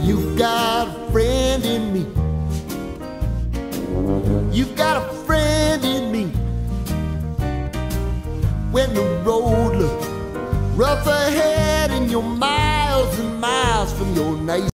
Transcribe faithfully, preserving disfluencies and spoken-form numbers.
You've got a friend in me. You've got a friend in me. When the road looks rough ahead and you're miles and miles from your nice